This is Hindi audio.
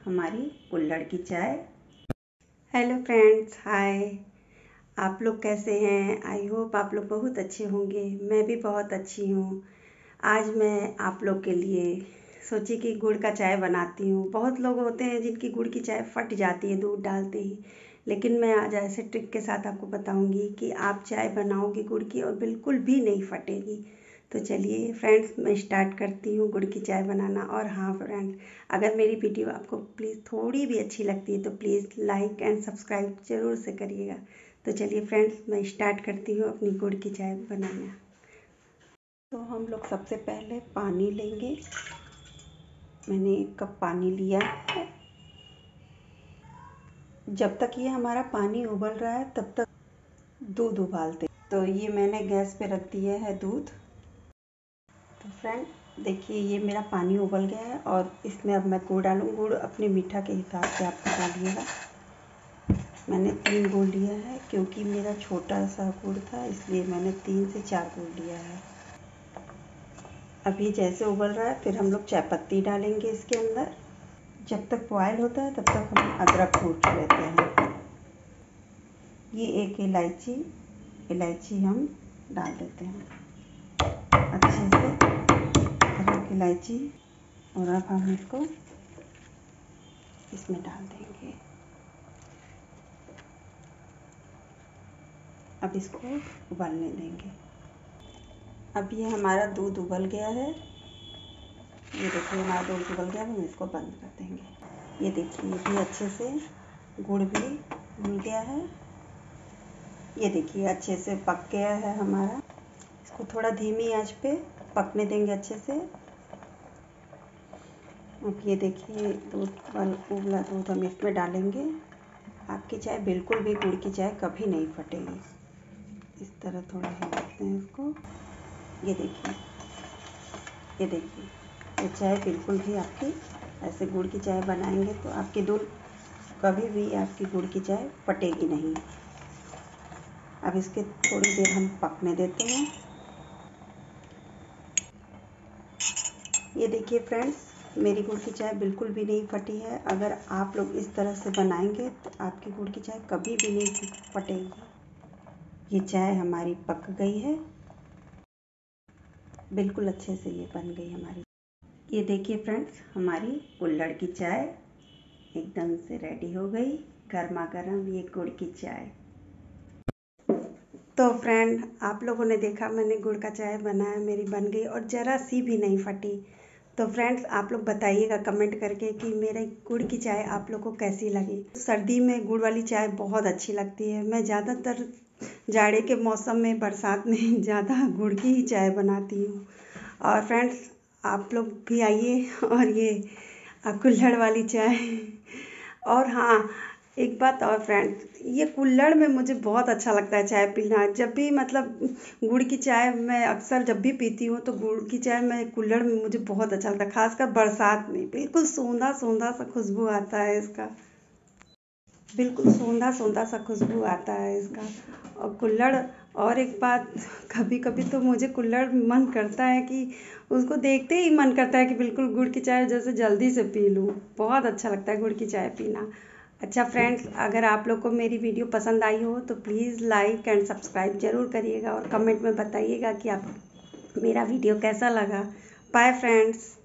हमारी कुल्हड़ की चाय। Hello friends, hi. आप लोग कैसे हैं? आई होप आप लोग बहुत अच्छे होंगे। मैं भी बहुत अच्छी हूँ। आज मैं आप लोग के लिए सोची कि गुड़ का चाय बनाती हूँ। बहुत लोग होते हैं जिनकी गुड़ की चाय फट जाती है दूध डालते ही, लेकिन मैं आज ऐसे ट्रिक के साथ आपको बताऊंगी कि आप चाय बनाओगे गुड़ की और बिल्कुल भी नहीं फटेगी। तो चलिए फ्रेंड्स, मैं स्टार्ट करती हूँ गुड़ की चाय बनाना। और हाँ फ्रेंड्स, अगर मेरी वीडियो आपको प्लीज़ थोड़ी भी अच्छी लगती है तो प्लीज़ लाइक एंड सब्सक्राइब ज़रूर से करिएगा। तो चलिए फ्रेंड्स, मैं स्टार्ट करती हूँ अपनी गुड़ की चाय बनाना। तो हम लोग सबसे पहले पानी लेंगे। मैंने 1 कप पानी लिया है। जब तक ये हमारा पानी उबल रहा है तब तक दूध उबालते। तो ये मैंने गैस पे रख दिया है दूध। तो फ्रेंड देखिए, ये मेरा पानी उबल गया है और इसमें अब मैं गुड़ डालूँ। गुड़ अपने मीठा के हिसाब से आप डालिएगा। मैंने 3 गुड़ लिया है, क्योंकि मेरा छोटा सा गुड़ था इसलिए मैंने 3 से 4 गुड़ लिया है। अभी जैसे उबल रहा है फिर हम लोग चाय पत्ती डालेंगे इसके अंदर। जब तक बॉयल होता है तब तक हम अदरक कूट लेते हैं। ये 1 इलायची हम डाल देते हैं अच्छे से, अदरक इलायची। और अब हम इसको इसमें डाल देंगे। अब इसको उबलने देंगे। अब ये हमारा दूध उबल गया है। ये देखिए हमारा दूध उबल गया है। हम इसको बंद कर देंगे। ये देखिए, ये भी अच्छे से गुड़ भी घुल गया है। ये देखिए अच्छे से पक गया है हमारा। इसको थोड़ा धीमी आंच पे पकने देंगे अच्छे से। अब ये देखिए उबला दूध हम इसमें डालेंगे। आपकी चाय बिल्कुल भी गुड़ की चाय कभी नहीं फटेगी। इस तरह थोड़ा हिलाते हैं इसको। ये देखिए, ये चाय बिल्कुल भी आपकी, ऐसे गुड़ की चाय बनाएंगे तो आपकी दूध कभी भी आपकी गुड़ की चाय फटेगी नहीं। अब इसके थोड़ी देर हम पकने देते हैं। ये देखिए फ्रेंड्स, मेरी गुड़ की चाय बिल्कुल भी नहीं फटी है। अगर आप लोग इस तरह से बनाएंगे तो आपकी गुड़ की चाय कभी भी नहीं फटेगी। ये चाय हमारी पक गई है, बिल्कुल अच्छे से ये बन गई हमारी। ये देखिए फ्रेंड्स, हमारी कुल्हड़ की चाय एकदम से रेडी हो गई। गर्मा गर्म ये गुड़ की चाय। तो फ्रेंड, आप लोगों ने देखा मैंने गुड़ का चाय बनाया, मेरी बन गई और ज़रा सी भी नहीं फटी। तो फ्रेंड्स, आप लोग बताइएगा कमेंट करके कि मेरे गुड़ की चाय आप लोग को कैसी लगी। सर्दी में गुड़ वाली चाय बहुत अच्छी लगती है। मैं ज़्यादातर जाड़े के मौसम में, बरसात में ज़्यादा गुड़ की ही चाय बनाती हूँ। और फ्रेंड्स, आप लोग भी आइए और ये कुल्हड़ वाली चाय। और हाँ, एक बात और फ्रेंड्स, ये कुल्हड़ में मुझे बहुत अच्छा लगता है चाय पीना। जब भी मतलब गुड़ की चाय मैं अक्सर जब भी पीती हूँ तो गुड़ की चाय में कुल्हड़ में मुझे बहुत अच्छा लगता है। खासकर बरसात में बिल्कुल सूंधा सूंधा सा खुशबू आता है इसका। बिल्कुल सूंधा सूंधा सा खुशबू आता है इसका। और कुल्हड़, और एक बात, कभी कभी तो मुझे कुल्हड़ मन करता है कि उसको देखते ही मन करता है कि बिल्कुल गुड़ की चाय जैसे जल्दी से पी लूँ। बहुत अच्छा लगता है गुड़ की चाय पीना। अच्छा फ्रेंड्स, अगर आप लोग को मेरी वीडियो पसंद आई हो तो प्लीज़ लाइक एंड सब्सक्राइब ज़रूर करिएगा और कमेंट में बताइएगा कि आप मेरा वीडियो कैसा लगा। Bye friends.